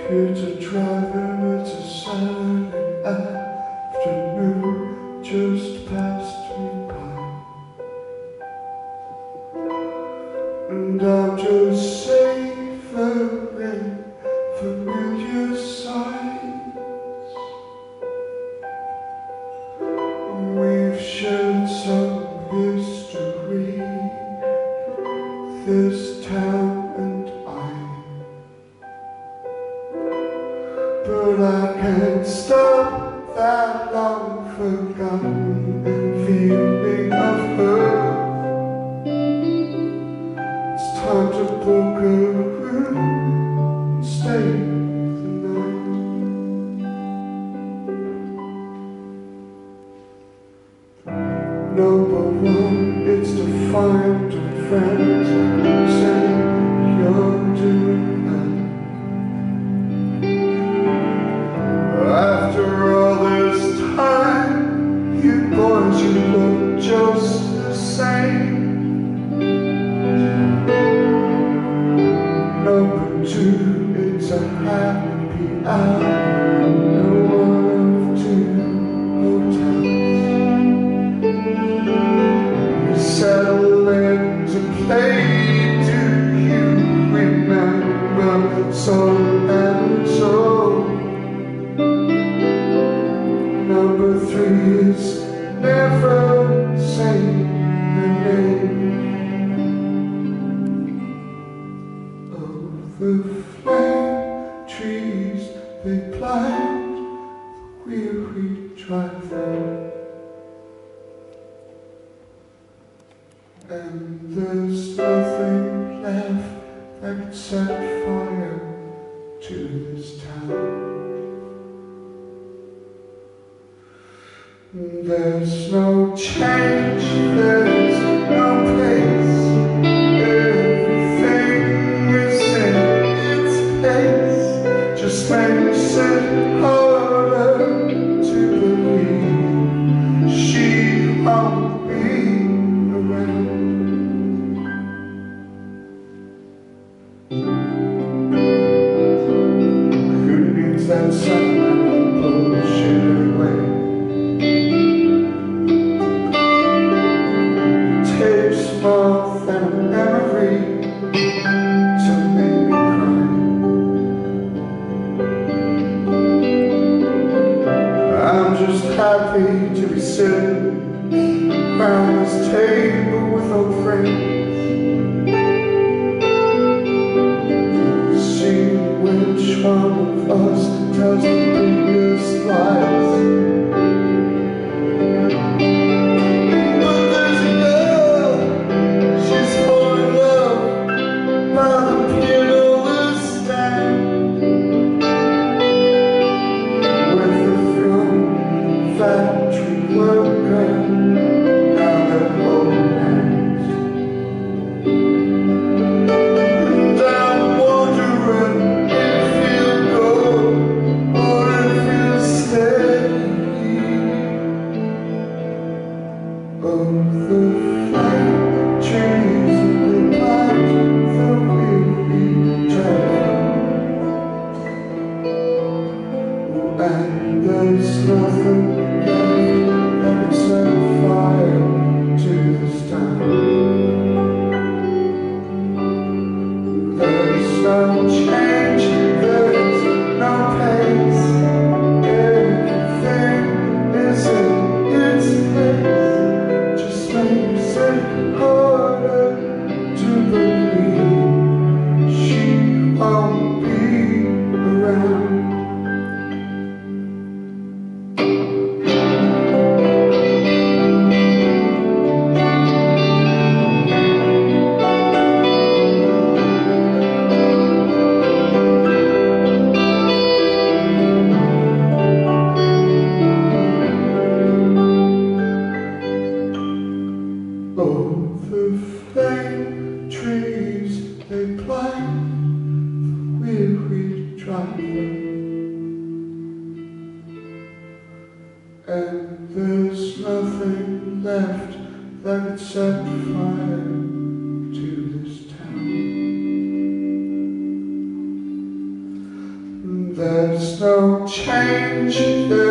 It's a drive-in, it's a Saturday afternoon, just passed me by, and I'm just savoring familiar sights. We've shared some history, this town and I, but I can't stop that long forgotten feeling of her. It's time to book a room and stay the night. Number one, it's to find a friend who say you're doing that. After all this time, you boys, you look just the same. Number two, it's a happy hour, no one of two hotels. You settle into play, do you remember so and so? Number three is never saying the name of the flame trees they blind the weary driver. And there's nothing left that could set fire to this town. There's no change, there's no place, everything is in its place. Just makes it harder to believe she won't be around. Who needs that sentimental bullshit anyway? More than a memory to make me cry. I'm just happy to be sitting around this table with old friends, see which one of us tells the biggest lies. Factory worker, now they're holding hands. And I'm wondering if you'll go or if you'll stay. Oh, the factories, they plant the weary driver. And there's nothing set fire to this town. There's no change, there's no pace, everything is in its place. Just makes it harder to believe she won't be around. Oh, the flame trees, they blind the weary driver. And there's nothing left that could set fire to this town. she fell.